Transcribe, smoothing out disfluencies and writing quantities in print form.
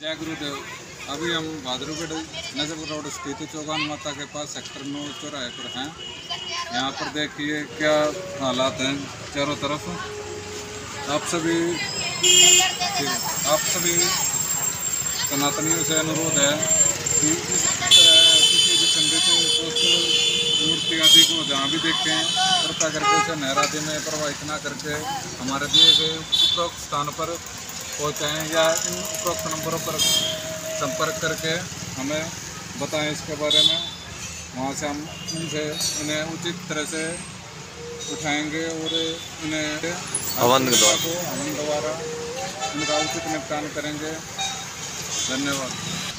जय गुरुदेव। अभी हम भादरगढ़ नजर रोड स्थित चौगान माता के पास सेक्टर 9 चौराहे पर हैं। यहाँ पर देखिए क्या हालात हैं चारों तरफ। आप सभी सनातनियों से अनुरोध है कि इस तरह किसी भी खंडित पोस्टर मूर्ति आदि को जहाँ भी देखें कृपया करके उसे नहरादि में प्रवाहित न करके हमारे दिए गए उपरोक्त स्थान पर पहुँचाएँ या इन उपरोक्त नंबरों पर संपर्क करके हमें बताएं इसके बारे में। वहाँ से हम उनसे उन्हें उचित तरह से उठाएंगे और इन्हें हवन द्वारा इनका उचित निपटान करेंगे। धन्यवाद।